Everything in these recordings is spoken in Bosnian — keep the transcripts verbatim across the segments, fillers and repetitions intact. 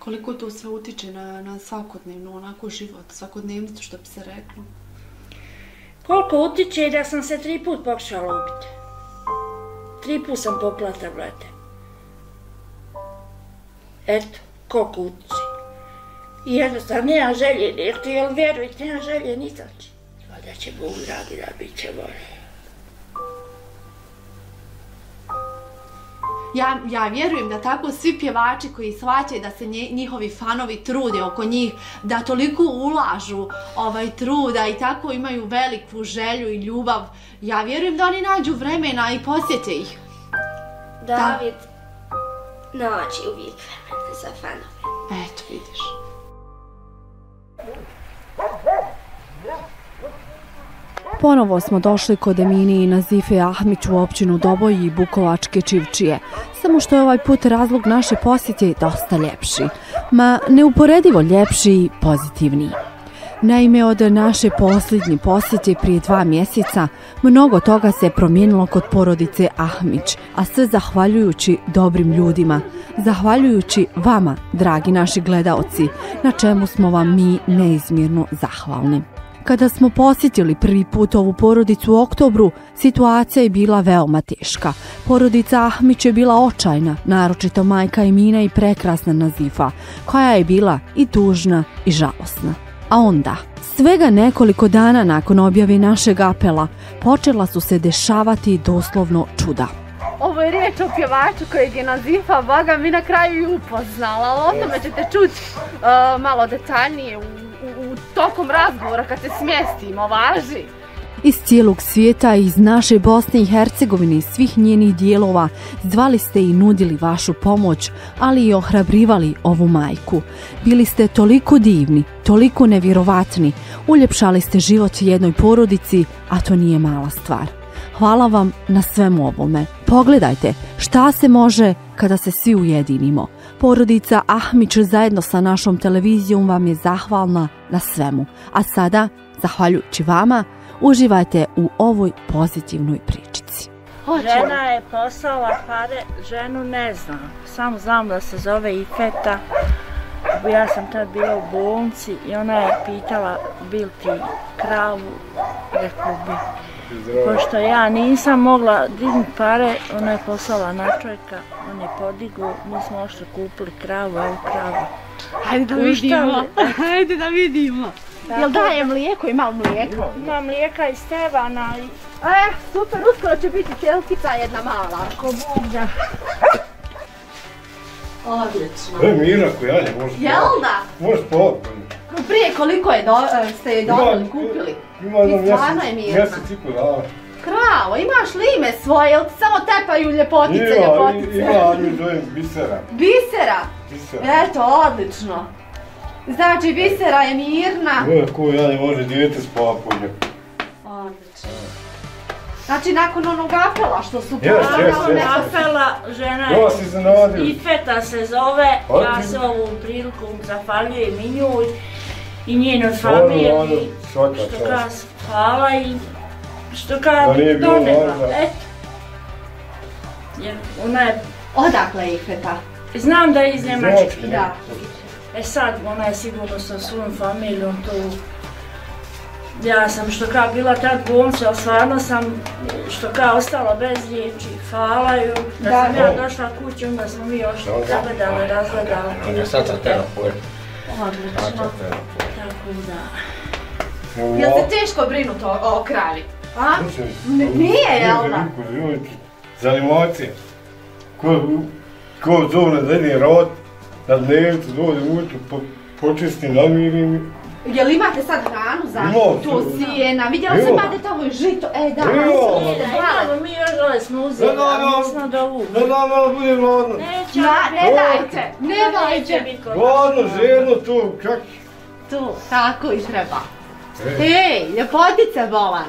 koliko to sve utiče na, na svakodnevno, onako život, svakodnevnicu, što bi se reklo? Koliko utiče da sam se tri put pokušala ubiti. Tri put sam popila tablete. Eto, koliko utiče. I jednostavno, nema želje, jer ti, jel vjerujte, nema želje ni zači. Da će Bog dragi da bit će bolje. Ja, ja vjerujem da tako svi pjevači koji shvaćaju da se nje, njihovi fanovi trude oko njih, da toliko ulažu ovaj, truda i tako imaju veliku želju i ljubav, ja vjerujem da oni nađu vremena i posjete ih. David nađi uvijek vremena za fanove. Eto, vidiš. Ponovo smo došli kod Emine i Nazife Ahmić u općinu Doboj i Bukovačke Čivčije, samo što je ovaj put razlog naše posjete dosta ljepši, ma neuporedivo ljepši i pozitivniji. Naime, od naše posljednje posjete prije dva mjeseca mnogo toga se promijenilo kod porodice Ahmić, a sve zahvaljujući dobrim ljudima, zahvaljujući vama, dragi naši gledaoci, na čemu smo vam mi neizmjerno zahvalni. Kada smo posjetili prvi put ovu porodicu u oktobru, situacija je bila veoma teška. Porodica Ahmić je bila očajna, naročito majka Emina i prekrasna Nazifa, koja je bila i tužna i žalosna. A onda, svega nekoliko dana nakon objave našeg apela, počela su se dešavati doslovno čuda. Ovo je riječ o pjevaču kojeg je Nazifa, Boga mi na kraju i upoznala, ali o tome ćete čuti uh, malo detaljnije u, u, u tokom razgovora kad se smjestimo, važi. Iz cijelog svijeta, iz naše Bosne i Hercegovine i svih njenih dijelova zvali ste i nudili vašu pomoć, ali i ohrabrivali ovu majku. Bili ste toliko divni, toliko nevjerovatni, uljepšali ste život jednoj porodici, a to nije mala stvar. Hvala vam na svemu ovome. Pogledajte šta se može kada se svi ujedinimo. Porodica Ahmić zajedno sa našom televizijom vam je zahvalna na svemu. A sada, zahvaljujući vama, uživajte u ovoj pozitivnoj pričici. Žena je poslala pare, ženu ne znam. Samo znam da se zove Ifeta. Ja sam tad bila u bolnici i ona je pitala bil ti kravu, rekao bi. Pošto ja nisam mogla dignuti pare, ona je poslala na čovjeka, on je podigao, mi smo ošli kupili kravu, evo krava. Hajde da vidimo, hajde da vidimo. Jel daje mlijeko, ima mlijeko? Ima mlijeka i Stevana i... E, super, uskoro će biti ćelkica jedna mala, ako Bog da. Odlično. E, Mirako, ja ne možeš Jel da? Možeš spavati. Prije koliko je do, ste je dobili, kupili? Ima jedno mjesec, mjesec i po dana. Kravo, imaš li ime svoje, ili ti samo tepaju ljepotice, ima, ljepotice? Ima, ima, nju zovem Bisera. Bisera? Bisera. Eto, odlično. Znači, Bisera je mirna. Ovo je ko ja ne može dijete spavati po nje. Odlično. Znači, nakon onog apela što su Yes, yes, yes. Apela, žena je... Ja si zanadio. Ifeta se zove, ja se ovom priliku zahvaljujem i njoj i njenoj familiji. Svaka što čast. kaže hvala i što kaže nije bilo do neba. važno. Eto. Jer ona je... Odakle je Ifeta? Znam da je iz Njemačke. Da. E sad, ona je sigurno sa svojom familijom tu. Ja sam što kao bila tad bolnici, ali stvarno sam što kao ostala bez riječi. Hvala ju. Da, da sam ja došla kući, onda smo mi još zagledali, razgledali. On je sad terapeuta. Odlično. Tako da... Jel se teško brinuti o, o kravi? A? Nije, jel da? Za animacije. Ko, ko zove da ide rad, na dnevnicu, dođe ujutru, počistim, namirim. Jel imate sad hranu za tu sijena? Vidjela sam imate tamo i žito. E, da, imamo mi još dole smo uzeli, a nismo da uvi. Ne dam, ja budem gladno. Neće, ne dajte, ne dajte. Gladno, žedno tu, kak? Tu, tako i treba. Ej, ljepotice bolan.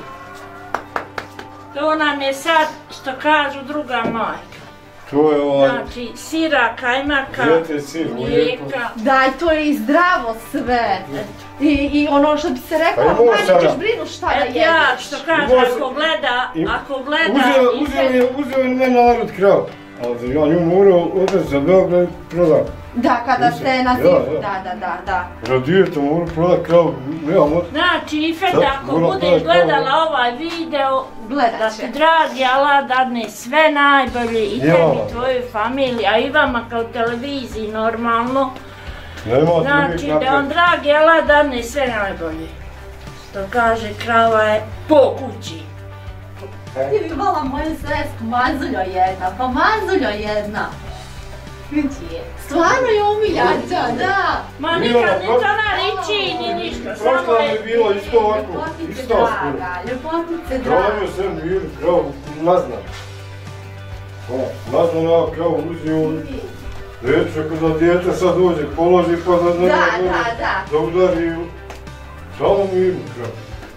To nam je sad, što kažu, druga majka. To je ovaj... Znači, sira, kajmaka, mlijeka. Daj, to je i zdravo sve. I, i ono što bi se rekao, manje ćeš brinu šta da jedeš. Ja, što kaže, ako gleda, ako gleda... Uzeo je mene narod krav, ali ja nju morao odvesti za Beograd i prodati. Da, kada ste na zivu, da, da, da, da. Radijete moram prodati kravu, nemam od... Znači, Ifeta, ako budeš gledala ovaj video, da ti dragi Allah dadne sve najbolje i tebi, tvojoj familiji, a i vama kao televiziji normalno. Znači, da vam dragi Allah dadne sve najbolje. Što kaže, krava je po kući. Ti bi vala moju svesku, mazuljo jedna, pa mazuljo jedna. Stvarno je umiljača, da. Ma nikad ni to nariči, ni ništa, samo je... Prošla mi je bilo isto ovako, isto skoro. Ljepotice draga. Kravio sam Miru, kravu, mazna. Mazna na kravu uzio, reći ako da dijete sad dođe, položi pa da ne da udari. Samo Miru kravu.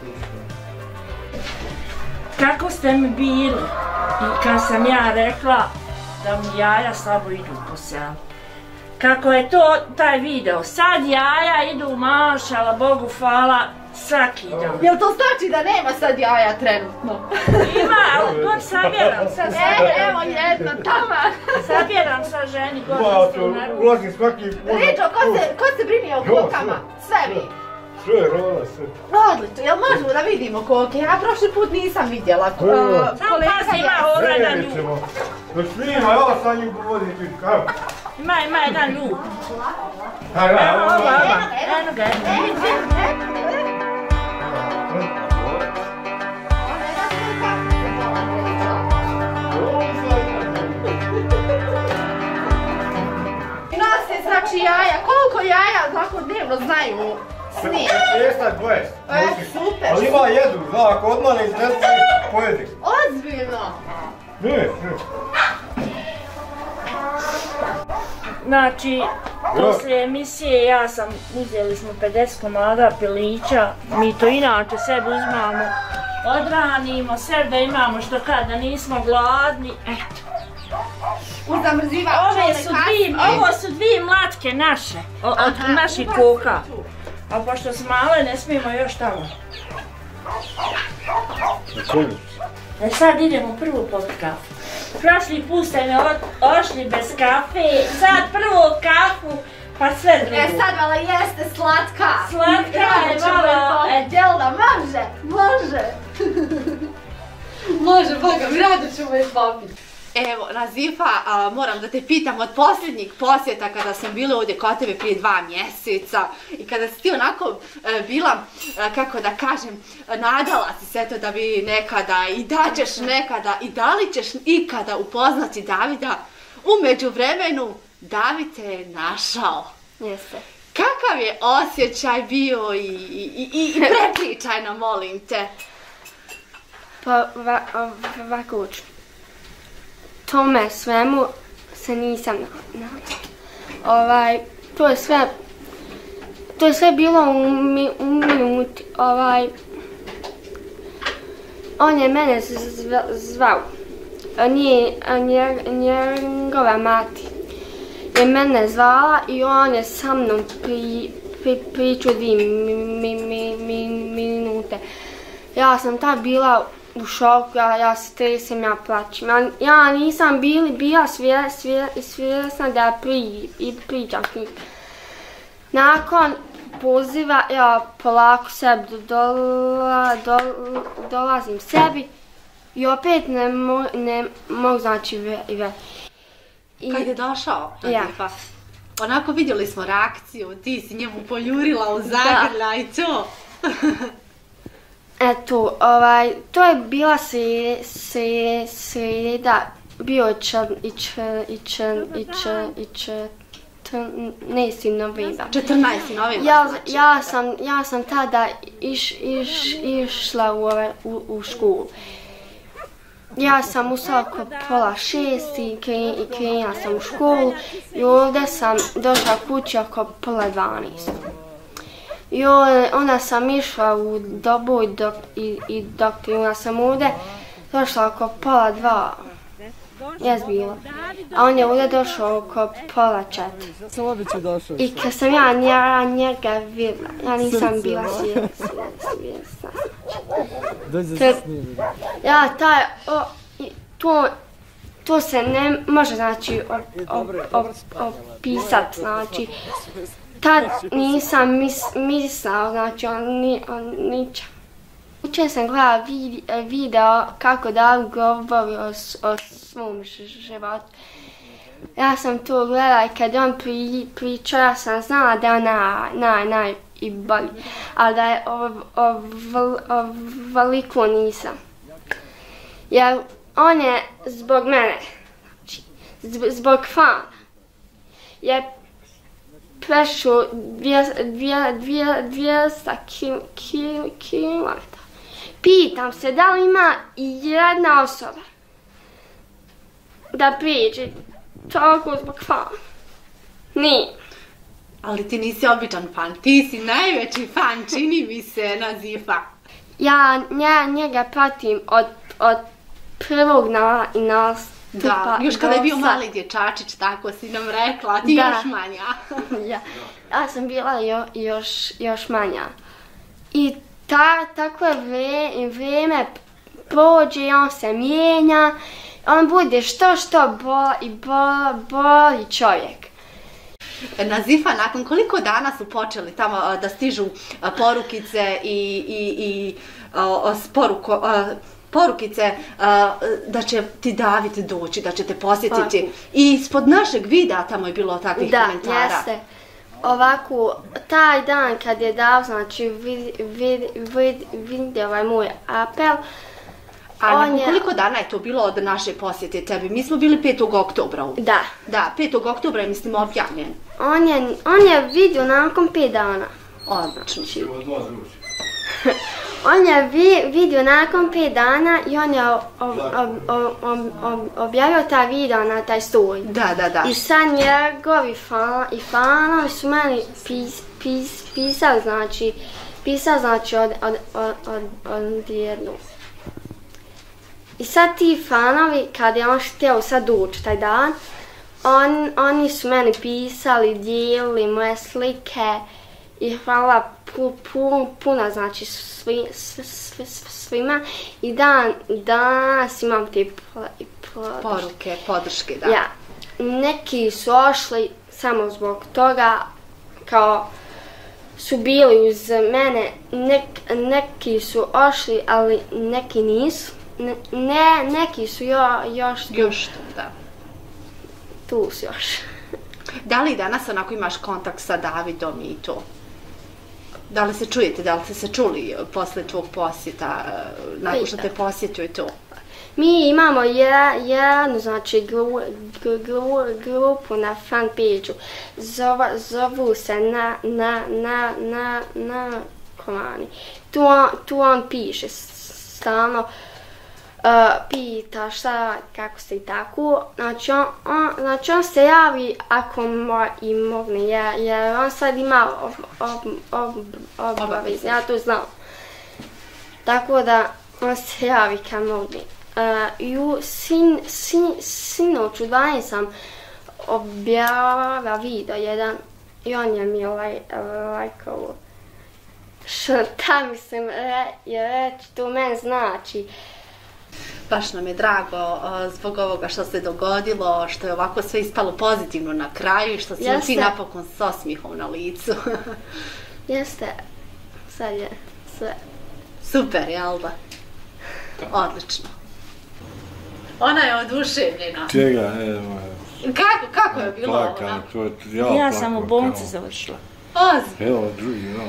Kako ste mi bili i kad sam ja rekla da mi jaja slabo idu po selu. Kako je to taj video, sad jaja idu mašala, Bogu hvala, svaki dan. Jel to znači da nema sad jaja trenutno? Ima, ali god sabjeram sad. E, evo jedno, tamo. Sabjeram sa ženi, god su na ruku. Ulazim svaki... Riđo, ko se brinio o kokama? Sve vi. Sve je rola, sve. Odlično, jel možemo da vidimo koke? Ja prošli put nisam vidjela. Samo pas ima ove na nju. Dok snima, ja sam nju povodim ti kako. Ima, ima jedan nju. Evo, evo, evo. Eno ga, I nose znači jaja, koliko jaja tako dnevno znaju snijeti? šesnaest dvadeset. E, super. Ali ima jedu, zna, ako odmah iznesi, pojedi. Ozbiljno. Ne, ne. Znači, poslije emisije ja sam, uzeli smo pedeset komada pilića, mi to inače sebi uzmamo, odranimo, sve da imamo što kad, da nismo gladni, eto. Uzamrzivač, Ove su dvije, ovo su dvije mlatke naše, od naših koka. A pošto su male, ne smijemo još tamo. E sad idemo prvo pod kafu. Prošli put ste me ošli bez kafe, sad prvo kafu, pa sve drugo. E sad vala jeste slatka. Slatka je vala... E, Đelda, može, može. Može, boga, mi rado ćemo je popiti. Evo, Nazifa, a, moram da te pitam, od posljednjih posjeta kada sam bila ovdje kod tebe prije dva mjeseca i kada si ti onako e, bila, e, kako da kažem, nadala si se to da bi nekada i da ćeš nekada i da li ćeš ikada upoznati Davida, u međuvremenu David te je našao. Jeste. Kakav je osjećaj bio i, i, i, i prepričaj nam, molim te. Pa ovako učinu. Tome svemu se nisam nadala. Ovaj, to je sve, to je sve bilo u, mi, u minuti. Ovaj, on je mene zva, zvao. Nije, nje, njegova mati je mene zvala i on je sa mnom pri, pri, pričao dvije mi, mi, mi, mi, minute. Ja sam tad bila u šoku, ja, ja se tresem, ja plaćem. Ja, ja nisam bili, bila svje, svje, svjesna da ja pri, i pričam s njim. Nakon poziva, ja polako sebi dola, do, dolazim sebi i opet ne, mo, ne mogu znači ve. Kad je došao, Nazifa? Ja. Onako vidjeli smo reakciju, ti si njemu poljurila u zagrlja i to. Eto, ovaj, to je bila sreda, sreda, sreda, bio je črn, i črn, i črn, i črn, i črn, četrnaesti novembar. četrnaesti novembar, ja, znači. Ja sam, ja sam tada iš, iš, išla u, u, u školu. Ja sam ustala oko pola šest i krenula sam u školu i ovdje sam došla kući oko pola dvanaest. I onda sam išla u dobu dok, i, i dok onda sam ovdje došla oko pola dva. Jes bilo. A on je ovdje došao oko pola četiri. Sam obično došao. I kad sam ja njega, njega vidjela, ja nisam bila svjesna. Dođe se snimiti. Ja taj, o, to, to se ne može, znači, opisati, znači, tad nisam mis, mislila, znači, on, ni, on ničem. Jučer sam gledala video kako da govori o, o svom životu. Ja sam to gledala i kad on pri, pričao, ja sam znala da je on naj, naj, naj i bolji, ali da je ovoliko nisam. Jer on je zbog mene, zbog fana, je prešao dvjesto kilometara. Pitam se da li ima jedna osoba da priđe toliko zbog fana. Nije. Ali ti nisi običan fan, ti si najveći fan, čini mi se, Nazifa. Ja, ja njega pratim od, od prvog na, nastupa. Da, još kada je bio mali dječačić, tako si nam rekla, ti da. Još manja. Ja, ja sam bila jo, još, još manja. I ta, tako je vre, vrijeme prođe, on se mijenja, on bude što što bolji, bolji, bolji čovjek. Nazifa, nakon koliko dana su počeli tamo da stižu porukice i, i, i o, sporuko, porukice da će ti David doći, da će te posjetiti. I ispod našeg videa tamo je bilo takvih da, komentara. Da, jeste. Ovako, taj dan kad je dao, znači, vid, vid, vid, vidio ovaj moj apel. A nakon je... koliko dana je to bilo od naše posjete tebi? Mi smo bili petog oktobra. Da. Da, petog oktobra je, mislim, objavljen. On je, on je vidio nakon pet dana. Odlično. On je vi, vidio nakon pet dana i on je ob, ob, ob, ob, ob, objavio taj video na taj story. Da, da, da. I sad njegovi fan, i fanovi su meni pis, pis, pisali, znači, pisali, znači, od, od, od, od, od jednog. I sad ti fanovi, kad je on htio sad doći taj dan, on, oni su meni pisali, dijelili moje slike i hvala pu, pu, puno, znači, svi, svi, svi, svima. I dan, danas imam te podrške. Poruke, podrške, da. Ja. Neki su ošli samo zbog toga, kao su bili uz mene, nek, neki su ošli, ali neki nisu. Ne, neki su jo, još tu. Još tu, da. Tu su još. Da li danas onako imaš kontakt sa Davidom i to? Da li se čujete, da li ste se čuli posle tvog posjeta, nakon što te posjetio i to? Mi imamo jednu, znači, gru, gru, grupu na fanpage-u. Zovu, zovu se na, na, na, na, na komani. Tu on, tu on piše stalno. Uh, pita šta, kako ste i tako, znači on, on, znači on se javi ako mo, i mogne, jer, jer on sad ima ob, ob, ob, obavez, ja to znam. Tako da on se javi kad mogne. Uh, I u sin, sin, sinoć u dvanaest sam objavila video jedan i on je mi laj, lajkovo. Šta mislim re, reći, to meni znači. Baš nam je drago uh, zbog ovoga što se dogodilo, što je ovako sve ispalo pozitivno na kraju i što si ti napokon s osmihom na licu. Jeste, sad je sve. Super, jel da? Odlično. Ona je oduševljena. Čega, evo. Kako, kako je bilo plaka, ona? To je, ja, ja plako, sam u bolnici završila. Oz. Evo, drugi, ja.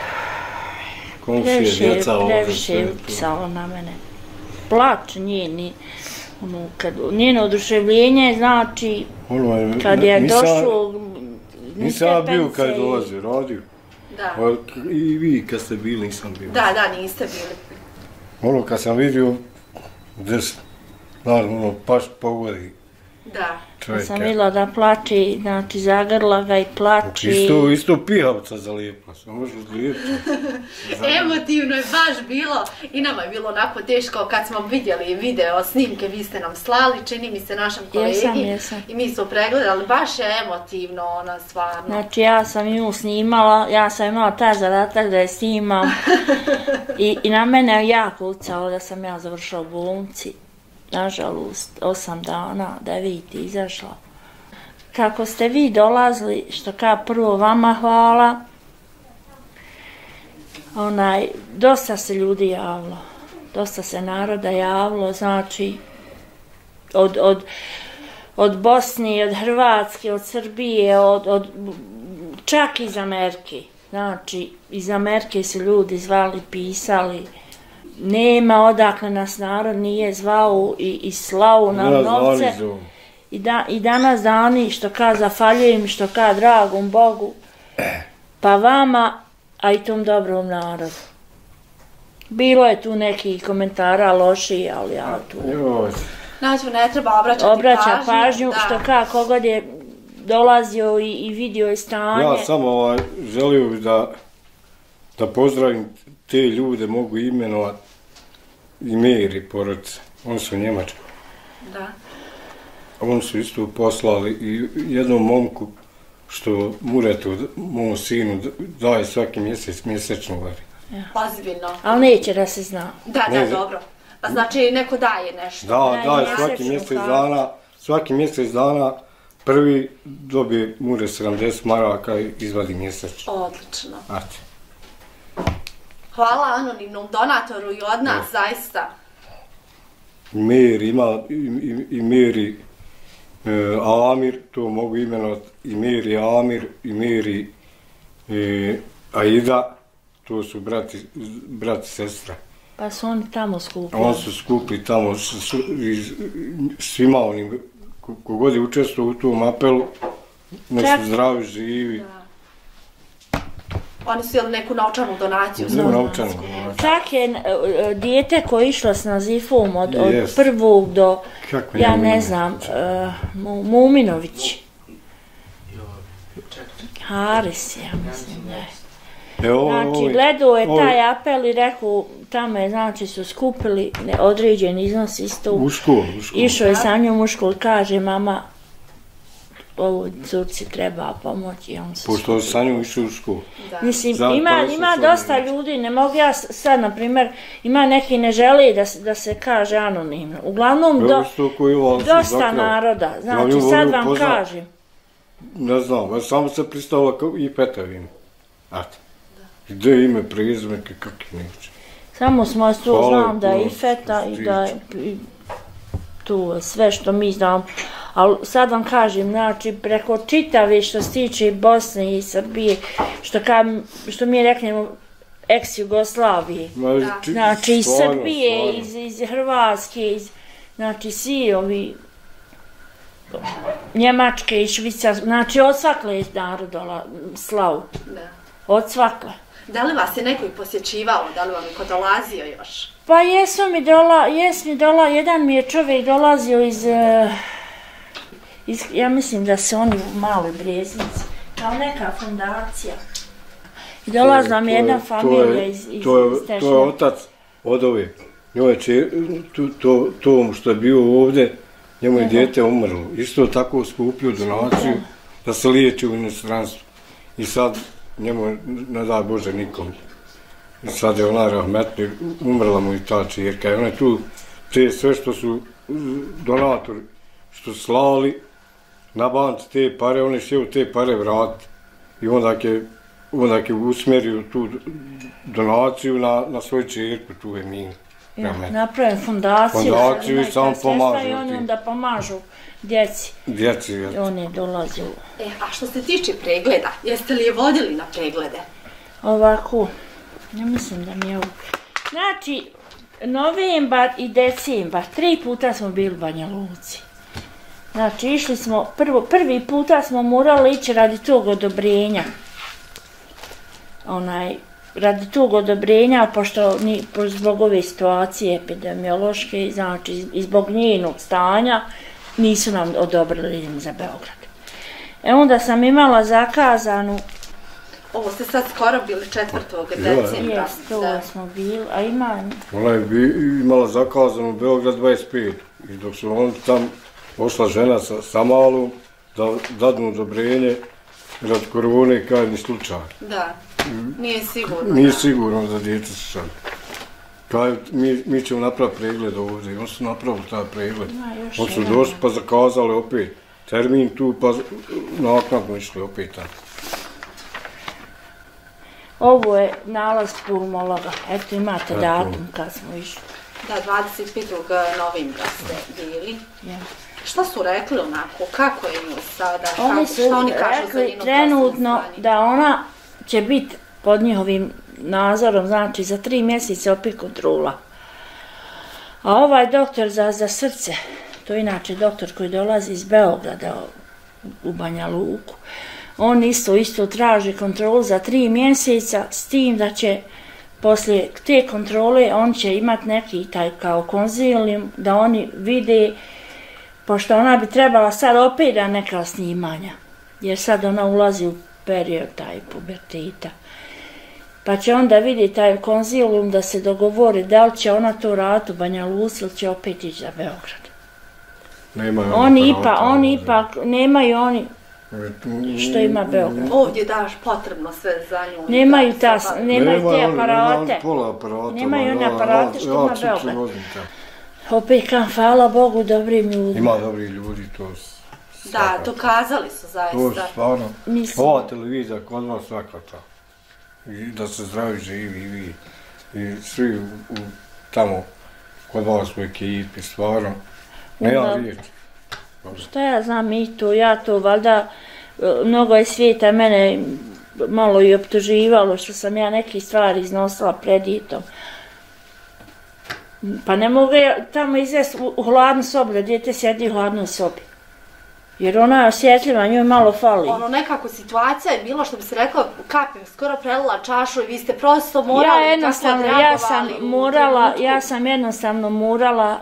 Komšije, djeca ovdje. Previše je pisalo na mene. Plač njeni, ono, kad, njeno oduševljenje, znači, ono, kad je nisam, došlo... Nisam ja bio kad je dolazio, radio. Da. I vi kad ste bili, nisam bio. Da, da, niste bili. Ono, kad sam vidio, gdje se, naravno, ono, paš pogodi. Da. Čovjeka. Sam vidjela da plače, znači, zagrla ga i plače. Isto, isto pihavca zalijepla, sam možda zlijepla. Emotivno je baš bilo i nama je bilo onako teško kad smo vidjeli video snimke, vi ste nam slali, čini mi se našem kolegi. Jesam, jesam. I mi smo pregledali, baš je emotivno ona stvarno. Znači ja sam nju snimala, ja sam imala taj zadatak da je snimam. I, I na mene je jako ucalo da sam ja završila u bolnici. nažalost, osam dana, deveti izašla. Kako ste vi dolazili, što kao prvo vama hvala, onaj, dosta se ljudi javilo, dosta se naroda javilo, znači, od, od, od Bosne, od Hrvatske, od Srbije, od, od, čak iz Amerike. Znači, iz Amerike su ljudi zvali, pisali, nema odakle nas narod nije zvao i, i slavu nam novce. I, da, I danas dani, što ka zafaljujem, što ka dragom Bogu, pa vama, a i tom dobrom narodu. Bilo je tu nekih komentara loši, ali ja tu... Znači, ne treba obraćati Obraća pažnju. pažnju, Da. što ka, kogod je dolazio i, i vidio je stanje. Ja sam ovaj, želio da, da pozdravim te ljude, mogu imenovati i Meri porodice. Oni su u Njemačkoj. Da. Oni su isto poslali i jednom momku što Muretu, mom sinu, daje svaki mjesec mjesečno vari. Ozbiljno. Ali neće da se zna. Da, da, Ne, dobro. Pa znači neko daje nešto. Da, Daje daje mjesečno svaki mjesec kartu. dana, svaki mjesec dana prvi dobije Mure sedamdeset maraka i izvadi mjesečno. Odlično. Znate. Hvala anonimnom donatoru i od nas, zaista. Meri ima, i, i, i Meri e, Amir, to mogu imenovati, i Meri Amir, i Meri e, Aida, to su brati, brat i sestra. Pa su oni tamo skupili. Oni su skupili tamo s, s, iz, svima onim, kogod je učestvovao u tom apelu, ne Čak- su zdravi, živi. Oni su jeli neku novčanu donaciju. Ne novčano. Čak je e, dijete koje je išlo s nazifom od, od Jest. prvog do, Kako ja njemu ne ime? znam, e, Mu- Muminović. Haris, ja mislim da je. E, ovo, Znači, ovo, gledao je ovo- taj apel i rekao, tamo je, znači, su skupili određen iznos isto. U školu, u školu. Išao je sa njom u školu, kaže, mama, ovoj curci treba pomoći. On se Pošto je sa njom išao u školu. Mislim, Za- ima, to je ima sad dosta znači. ljudi, ne mogu ja s- sad, na primjer, ima neki ne žele da, se- da se kaže anonimno. Uglavnom, do, Evo što koji ovo se dosta zakrao. naroda. Ja Znači, nju sad volio vam poznat. kažem. Ne znam, ja samo se pristala kao i Petavim. Eto. Gde ime, prezime, kakvi neće. Samo smo tu, Hvala, znam da je i hvala, feta i što da je i tu sve što mi znam. Ali sad vam kažem, znači, preko čitave što se tiče Bosne i Srbije, što, ka, što mi reknemo, ex-Jugoslavije. Ma, či- Znači, iz stvarno, Srbije, stvarno. iz, iz Hrvatske, iz, znači, svi ovi Njemačke i Švicarske, znači, od svakle je narod dola, slavu. Da. Od svakle. Da li vas je neko i posjećivao, da li vam je ko dolazio još? Pa jesu mi dola, jes mi dola, jedan mi je čovjek dolazio iz, eh, iz ja mislim da se oni u Maloj Breznici, kao neka fondacija. I dolazila mi To je- jedna to je- familija iz, iz, to je, iz to je Tešnja. otac od ove. Njoj će, to, to, to što je bio ovdje, njemu je dijete umrlo. Isto tako skupio donaciju da se liječi u inostranstvu. I sad njemu je, ne daj Bože nikom. I sad je ona rahmetli, umrla mu i ta čirka. I ona je tu, te sve što su mm, donatori, što su slali, na banci te pare, on je sjeo te pare vratiti. I onda je, onda je usmjerio tu donaciju na, na svoju čirku, tu je Minu. Ja, napravim fondaciju, Fondaciju i neka samo sredstva pomažu i oni tim. onda pomažu djeci. Djeci, I jel? on je dolazio. E, a što se tiče pregleda, jeste li je vodili na preglede? Ovako, ja mislim da mi je ovo. Znači, novembar i decembar, tri puta smo bili u Banja Luci. Znači, išli smo, prvo, prvi puta smo morali ići radi tog odobrenja. Onaj, radi tog odobrenja, pošto ni, po, zbog ove situacije epidemiološke, znači, i zbog njenog stanja, nisu nam odobrili idem za Beograd. E onda sam imala zakazanu. Ovo ste sad skoro bili četvrtog Ja, decembra. Jes, to Da. smo bili, a ima, Ona je bi, imala zakazano Beograd dvadeset pet. I dok su on tam pošla žena sa, sa malom, da dadnu odobrenje, rad korone, kaj ni slučaj. Da, nije sigurno. Nije da. sigurno za djecu su sad. Kaj, mi, mi ćemo napraviti pregled ovdje, oni su napravili taj pregled. Oni su došli pa zakazali opet termin tu, pa naknadno išli opet tamo. Ovo je nalaz pulmologa, eto imate datum kad smo išli. Da, dvadeset petog novembra ste bili. Ja. Šta su rekli onako, kako je nju sada, Oni kako, su šta oni kažu za rekli njenu trenutno da ona će biti pod njihovim nadzorom, znači za tri mjeseca opet kontrola. A ovaj doktor za, za srce, to je inače doktor koji dolazi iz Beograda u Banja Luku, on isto isto traži kontrolu za tri mjeseca s tim da će poslije te kontrole on će imati neki taj kao konzilium da oni vide, pošto ona bi trebala sad opet da neka snimanja, jer sad ona ulazi u period taj puberteta. Pa će onda vidjeti taj konzilium da se dogovori da li će ona to raditi u Banja Luci ili će opet ići za Beograd. Nemaju oni ipak, oni ipak, nemaju oni što ima Beograd. Ovdje daš potrebno sve za nju. Nemaju, ta, nemaju te Nema, aparate. Pola aparata. Nemaju one aparate što ima ja, Beograd. Opet kam, hvala Bogu, dobrim ljudima. Ima dobri ljudi, to Da, dokazali su zaista. To stvarno, Mislim. ova televizija kod vas svakata. I da se zdravi živi i vi. I svi u, u, tamo kod vas u ekipi, stvarno. Nema riječi. Šta ja znam i to, ja to valjda, mnogo je svijeta mene malo i optuživalo što sam ja neke stvari iznosila pred djetom. Pa ne mogu ja tamo izvesti u, u hladnu sobu, da djete sjedi u hladnoj sobi. Jer ona je osjetljiva, njoj malo fali. Ono nekako situacija je bilo što bi se rekla, kapim skoro prelila čašu i vi ste prosto morali ja jednostavno, tako ja sam morala, ja sam jednostavno morala,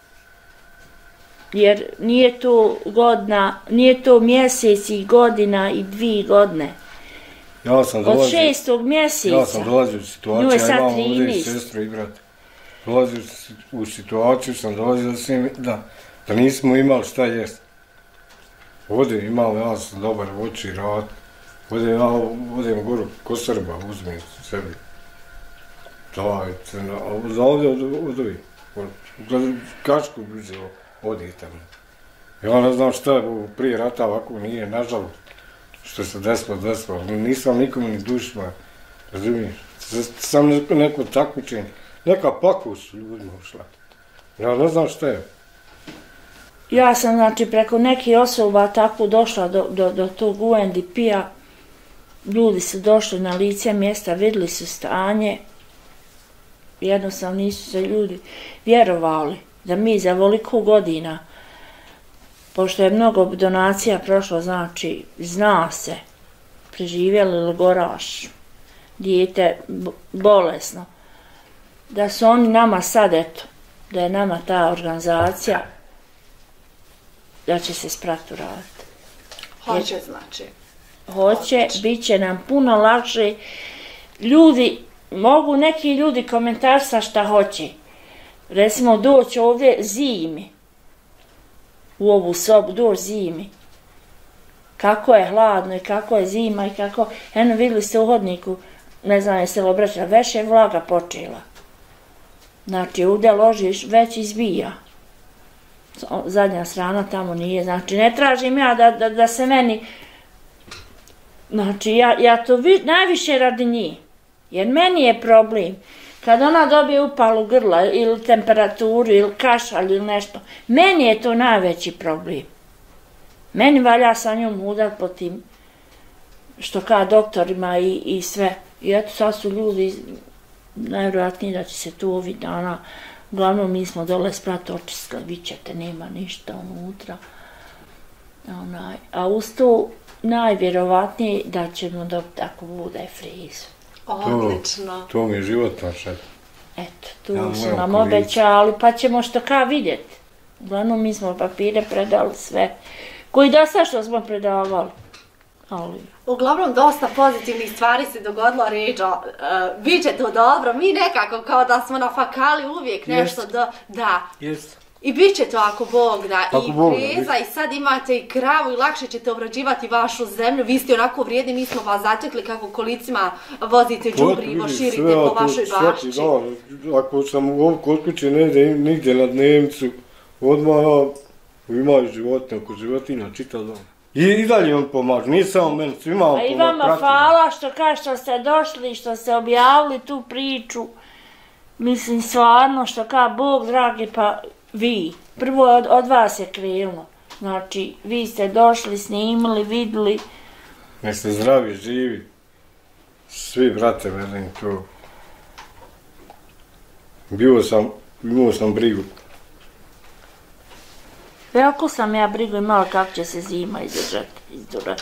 jer nije to godina, nije to mjesec i godina i dvije godine. Ja sam dolazio, od šestog mjeseca. Ja sam dolazio u situaciju, ja imam ovdje i sestru i brat. Dolazio u situaciju, sam dolazio da, svim, da, da nismo imali šta jest. Ovdje imao, ja sam dobar oči, rad. Ovdje ja odem goru ko Srba, uzmem sebi. Dajte, za ovdje od, od ovih. Kačku bi uzeo, odi tamo. Ja ne znam šta je prije rata, ovako nije, nažalost. Što se desilo, desilo. Nisam nikom ni dušma, razumiješ. Sam neko, neko takmičenje, neka pakost su ljudima ušla. Ja ne znam šta je. Ja sam, znači, preko nekih osoba tako došla do, do, do tog U N D P-a. Ljudi su došli na lice mjesta, vidjeli su stanje. Jednostavno nisu se ljudi vjerovali da mi za voliko godina, pošto je mnogo donacija prošlo, znači, zna se, preživjeli logoraš, dijete bolesno, da su oni nama sad, eto, da je nama ta organizacija, da će se spratu raditi. Hoće, znači. Hoće, bit će nam puno lakše. Ljudi, mogu neki ljudi komentarsa šta hoće. Recimo, doći ovdje zimi. U ovu sobu, doći zimi. Kako je hladno i kako je zima i kako... Eno, vidjeli ste u hodniku, ne znam jeste li obraćali, već je vlaga počela. Znači, ovdje ložiš, već izbija. Zadnja strana tamo nije, znači ne tražim ja da, da, da se meni, znači ja, ja to vi, najviše radi njih, jer meni je problem, kad ona dobije upalu grla ili temperaturu ili kašalj ili nešto, meni je to najveći problem. Meni valja sa njom udat po tim, što kao doktorima i, i sve, i eto sad su ljudi, najvjerojatnije da će se tu ovih dana. Uglavnom, mi smo dole sprat očiskali, vi ćete, nema ništa unutra. Onaj, a uz to, najvjerovatnije da ćemo dobiti ako bude frizu. Odlično. To, to mi je život naš. Eto, tu ja su nam obećali, pa ćemo što ka vidjeti. Uglavnom, mi smo papire predali sve. Koji dosta što smo predavali. Ali... Uglavnom, dosta pozitivnih stvari se dogodilo, Ređo. Uh, Biće to dobro, mi nekako kao da smo na fakali uvijek nešto Jest. da... da. Jest. I bit će to ako Bog da, Ako i Bog da, kreza, i sad imate i kravu i lakše ćete obrađivati vašu zemlju. Vi ste onako vrijedni, mi smo vas zatekli kako kolicima vozite đubrivo, širite po vašoj bašči. Svaki dan, ako sam u ovom kod kuće ne ide nigdje na dnevnicu, odmah imaju životinje, oko životinja, čitav dan. I, I dalje on pomaže, nije samo meni, svima on pomaže. A i vama hvala što kaže što ste došli, što ste objavili tu priču. Mislim, stvarno, što ka Bog, dragi, pa vi. Prvo od, od vas je krenulo. Znači, vi ste došli, snimili, vidjeli. Nek ste zdravi, živi. Svi, brate, velim to. Bio sam, imao sam brigu. Veliko sam ja brigu imala kako će se zima izdržati, izdurati.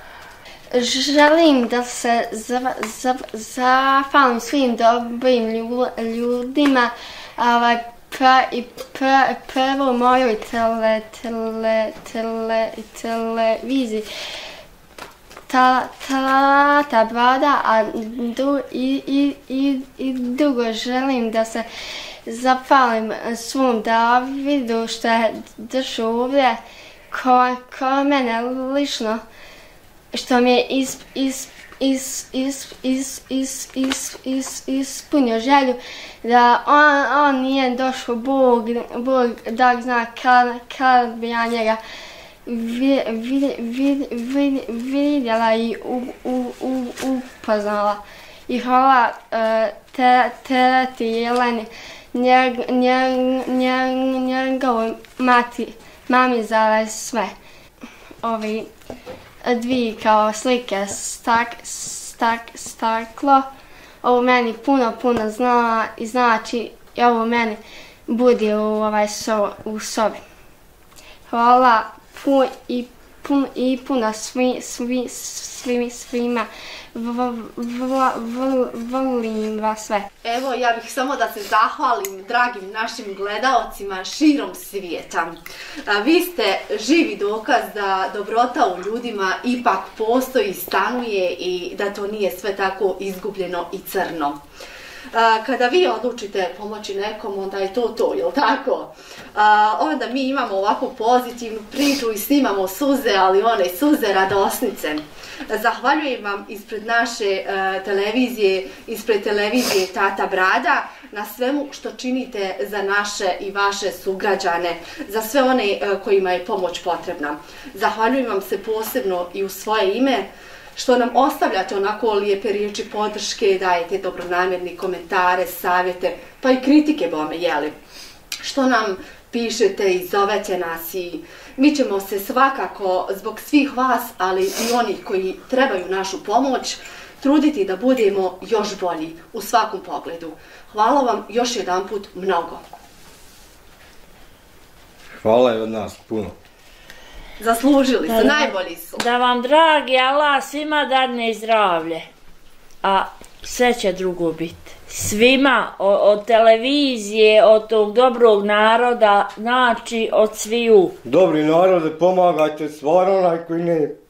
Želim da se zahvalim svim dobrim ljudima, ovaj, pra, i pra, prvo mojoj tele, tele, tele, televiziji ta, ta, ta brada, a du, i, i, i, i drugo želim da se zahvalim svom Davidu što je došao ovdje ko, ko mene lično, što mi je is, is, is, is, is, is, is, is, ispunio želju da on, on nije došao Bog, Bog da zna kad, kad bi ja njega vid, vid, vid, vid, vidjela i u, u, u, upoznala. I hvala uh, te, te, te Jeleni, njeg, njeg, njeg, njegovoj mati, mami za sve. Ovi dvije kao slike stak, stak, staklo, ovo meni puno, puno zna i znači i ovo meni budi u, ovaj so, u sobi. Hvala pun, i, pun, i puno svi, svi, svi, svima. Volim vas sve. Evo, ja bih samo da se zahvalim dragim našim gledaocima širom svijeta. A, vi ste živi dokaz da dobrota u ljudima ipak postoji, stanuje i da to nije sve tako izgubljeno i crno. A, kada vi odlučite pomoći nekom, onda je to to, jel tako? A, onda mi imamo ovakvu pozitivnu priču i snimamo suze, ali one suze radosnice. Zahvaljujem vam ispred naše uh, televizije, ispred televizije Tata Brada, na svemu što činite za naše i vaše sugrađane, za sve one uh, kojima je pomoć potrebna. Zahvaljujem vam se posebno i u svoje ime, što nam ostavljate onako lijepe riječi podrške, dajete dobronamjerni komentare, savjete, pa i kritike bome, jeli. Što nam pišete i zovete nas i mi ćemo se svakako zbog svih vas, ali i onih koji trebaju našu pomoć, truditi da budemo još bolji u svakom pogledu. Hvala vam još jedan put mnogo. Hvala je od nas puno. Zaslužili su, najbolji su. Da vam, dragi Allah, svima dadne zdravlje, a sve će drugo biti. Svima, od, od televizije, od tog dobrog naroda, znači od sviju. Dobri narode, pomagajte, stvarno onaj koji ne